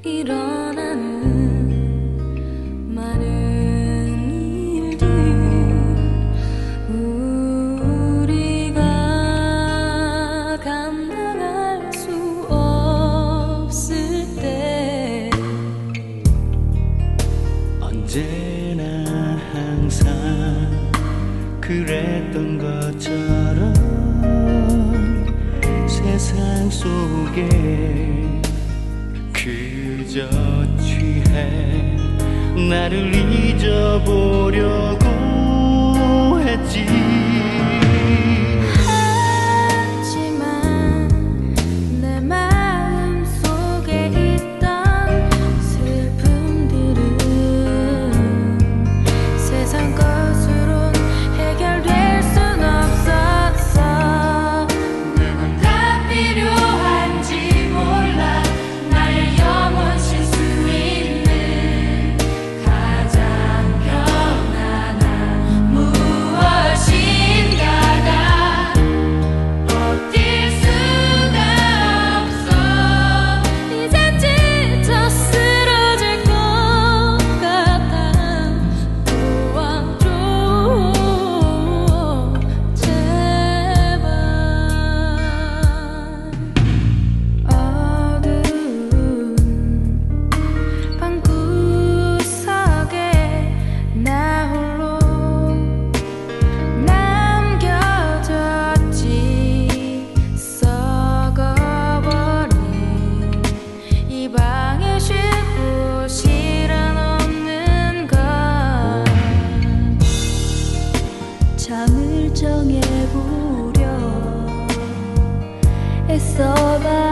일어나는 많은 일들 우리가 감당할 수 없을 때 언제나 항상 그랬던 것처럼 세상 속에 그저 취해 나를 잊어보려고 했지. 하지만 내 마음 속에 있던 슬픔들은 세상 것으론 해결될 순 없었어. 누군 다 필요한지 몰라. 나의 영원실 수 있는 가장 편안한 무엇인가가 버틸 수가 없어. 이젠 지쳐 쓰러질 것 같아. 도와줘 제발. 어두운 방구석에 나 홀로 남겨졌지. 썩어버린 이 방에 쉴 곳이란 없는 것. 잠을 정해보려 애써봐.